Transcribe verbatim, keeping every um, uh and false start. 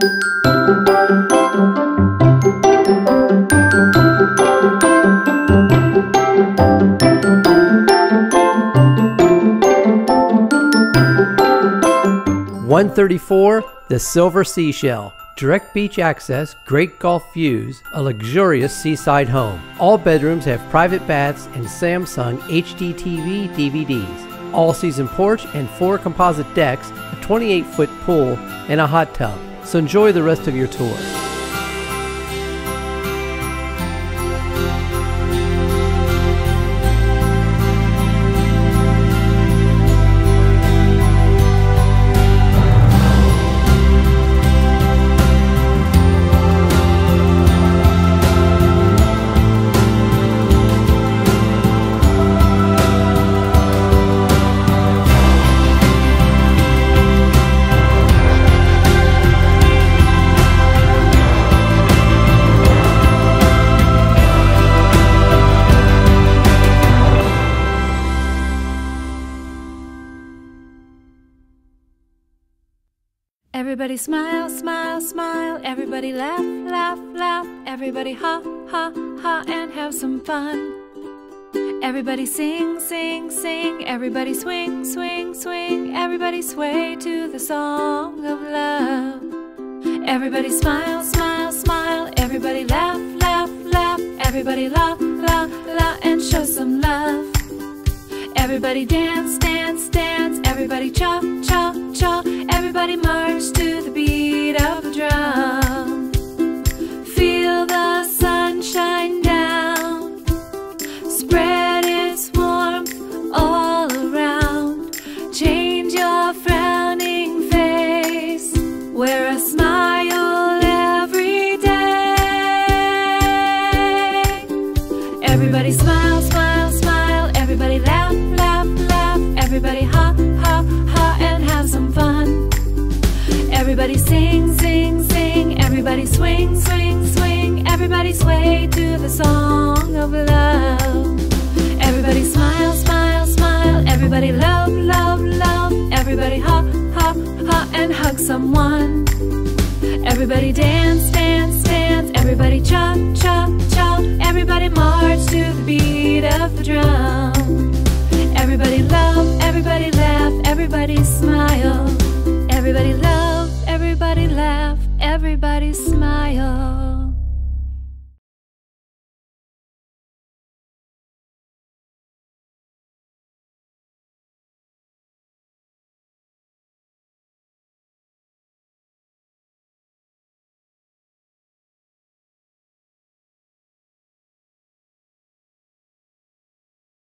one thirty-four, the Silver Seashell. Direct beach access, great golf views, a luxurious seaside home. All bedrooms have private baths and Samsung H D T V D V Ds. All-season porch and four composite decks, a twenty-eight foot pool, and a hot tub. So enjoy the rest of your tour. Everybody smile, smile, smile. Everybody laugh, laugh, laugh. Everybody ha, ha, ha, and have some fun. Everybody sing, sing, sing. Everybody swing, swing, swing. Everybody sway to the song of love. Everybody smile, smile, smile. Everybody laugh, laugh, laugh. Everybody la, la, la, and show some love. Everybody dance, dance, dance. Everybody cha, cha, cha. Everybody march to the beat of the drum. Feel the sunshine down, spread its warmth all around. Change your frowning face, wear a smile every day. Everybody smile, smile, smile. Everybody laugh, laugh, laugh. Everybody ha, ha, ha, and have some fun. Everybody sing, sing, sing. Everybody swing, swing, swing. Everybody sway to the song of love. Everybody smile, smile, smile. Everybody love, love, love. Everybody ha, ha, ha, and hug someone. Everybody dance, dance, dance. Everybody cha, cha, cha. Everybody march to the beat of the drum. Everybody love, everybody laugh, everybody smile. Everybody love, everybody laugh, everybody smile.